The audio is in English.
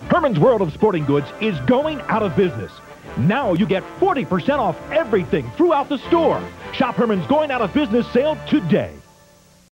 Herman's World of Sporting Goods is going out of business. Now you get 40% off everything throughout the store. Shop Herman's Going Out of Business sale today.